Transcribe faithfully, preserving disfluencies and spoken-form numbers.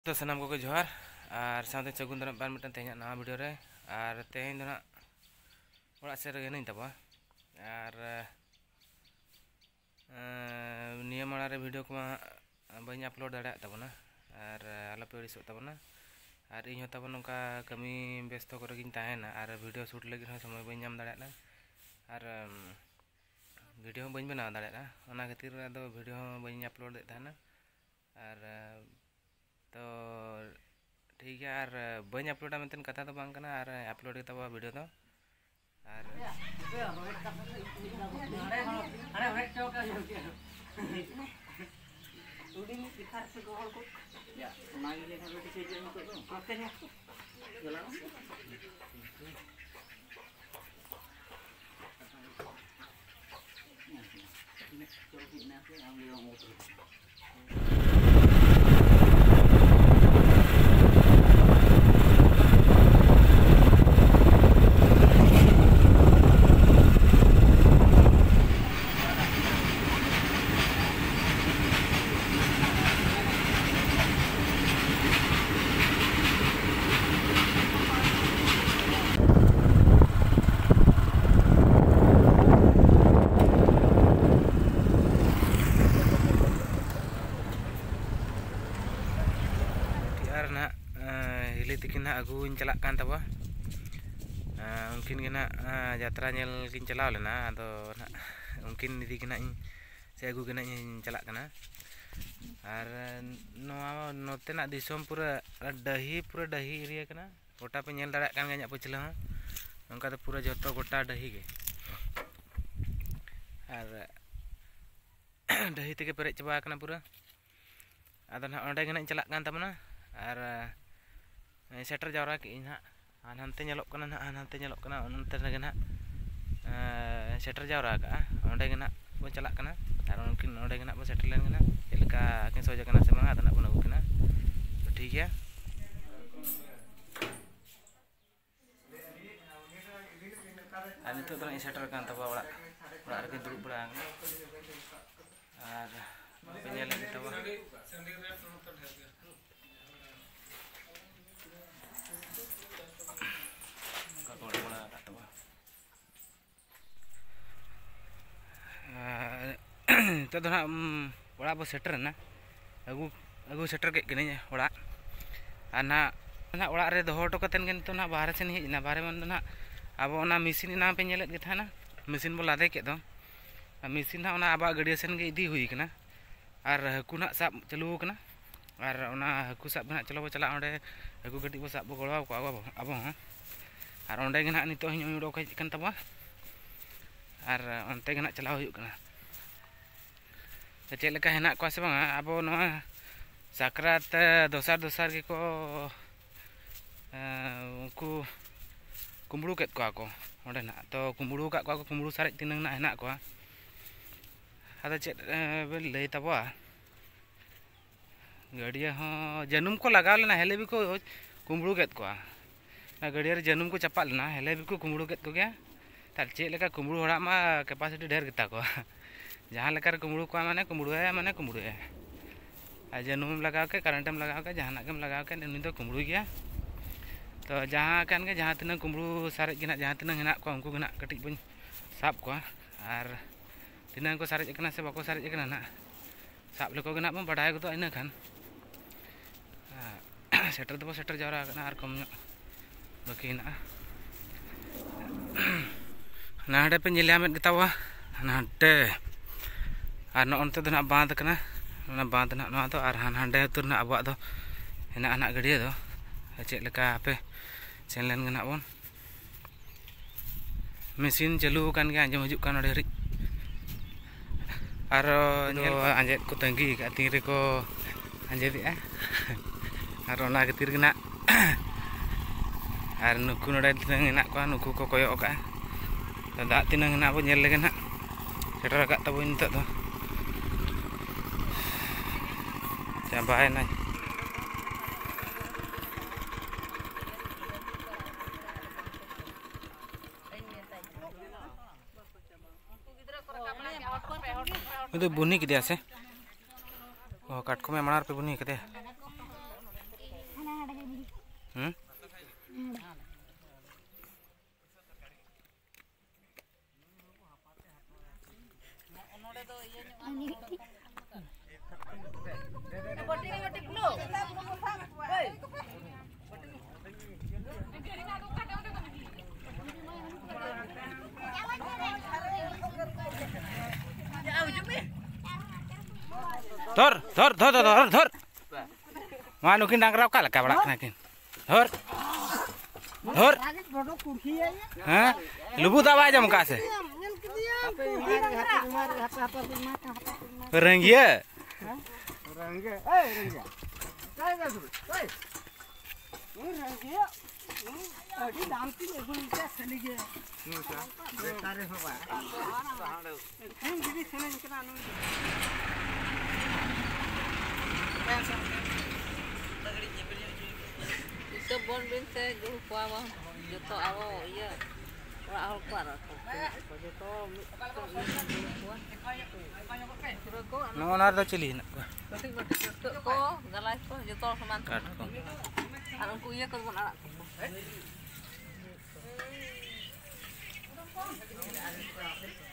तो सनाम को जोहार और साथ सगुन दरम बार मिटन तेहना नवा वीडियो रे और तेहन दो ना ओड़ा से रगे नहीं तबा और निया माड़ा रे वीडियो को बनी अपलोड दाड़ा तबना और आला पे उड़ीस तबना और इन तब नौका कमी व्यस्त को रगिन ताहेना और वीडियो शूट लगी समय बनी नाम दाड़ा और वीडियो बनी बनाव दाड़ा ओना खातिर दो वीडियो बनी अपलोड दे ताहेना और तो ठीक है और बनी अपलोडा मेंतन कथा तो बांग कना और अपलोड के तबा वीडियो तो और हिली तकिन अगुन चला कान तबा उनकिन के ना यात्रा नेल किन चलाव लेना अदो ना उनकिन इदी के ना से अगु के ना चला कना और नोआ नोते ना दिसोम पूरा दही पूरा दही एरिया कना गोटा पे नेल दाड़ा कान गया पछला उनका तो पूरा जतो गोटा दही के और दही तके पेरेज चबा कना पूरा अदो ना ओंडे के ना चला कान तबना और सेटर जावरा के इन हाँ हानते नेलोक कना ना हानते नेलोक कना उनते लगे ना सेटर जावरा का ओंडे के ना बो चलाक कना और उनकिन ओंडे के ना बो सेटर लेन कना चेलका किन सोजा कना से मांगा तना बो नगु कना तो ठीक है और नितो तो सेटर कान तबा ओड़ा ओड़ा रे दुरुब बड़ा और पेña लगे तबा तो ना ओड़ा बो सेटर ना अगु अगु सेटर के किने ओड़ा और ना ना ओड़ा रे दोहो टो कतेन के तो ना बाहर से हेजना बाहर मन ना अब ओना मशीन ना पे नेलेत के थाना मशीन बो लादे के दो मशीन ना ओना आबा गड़िया सेन के इदी हुई कना और हकु ना साब चालू कना और ओना हकु साब ना चलो बो चला ओंडे हकु गड्डी बो साब बो गड़वा को अब अब और ओंडे के ना नितो हिं उडोक हेज कन तबा और ओंते के ना चलाव हुई कना चेक लेका हेना को से बांगा अब नोआ साकरात दोसार दोसार के को उनको कुमड़ू केत को को ओंडे ना तो कुमड़ू का को कुमड़ू सारे तिनंग ना हेना को अदा चेक बे लई तबा गड़िया हो जनुम को लगाव लेना हेले भी को कुमड़ू केत को ना गड़िया रे जनुम को चपा लेना हेले भी को कुमड़ू केत को गया तार चेक लेका कुमड़ू होड़ा मा कैपेसिटी ढेर गिता को जहाँ लेकर कुमड़ू को माने कुमड़ू है माने कुमड़ू है और जनुम लगाव के करंटम लगाव के जहाँ के लगाव के उनी तो कुमड़ू गया तो जहाँ कान के जहाँ तिना कुमड़ू सारे के ना जहाँ तिना हेना को उनको ना कटिज बन साब को और तिना को सारे कना से बाको सारे कना ना साब लेको के ना बन बढ़ाए को इन खान सेटर तो सेटर जावरा कना और कम बाकी ना नाडे पे नेला में गतावा नाडे और नोंते तो ना बांध कना ना बांध ना नोआ तो और हान हांडे तुर ना अबवा दो हेना ना गड़िया दो चेक लेका पे सेन लेन गना बोन मशीन चालू कान के आंजम हजु कान ओडे हरि और आंजेद को तंगी का तीन रे को आंजेदिया और ओना खातिर गना और नुकु नोडे तिनंग हेना को नुकु को कोयो का तो दा तिनंग हेना बो नेल लेगे ना सेटर का तबो नितो दो चाबाय ना बुनी किदिया से काटको में मणार पे बुनी कदे Hmm? Thor, thor, thor, thor, thor, thor. Mana mungkin nang rau kalah kabelak nakin. Thor, thor. Hah? Lubu tak aja muka se. Renggia. Renggia. Eh, renggia. Kaya ka tu. Oi. Ini renggia. Adi damping egun kita selige. Nusa. Betare hoba. Ini jadi senen kena anu. Itu bon binte guru kuawa joto awo iya ora hal kuar aku joto no nar to chili nak ko galai ko joto saman ko anak ku iya ko bon anak ko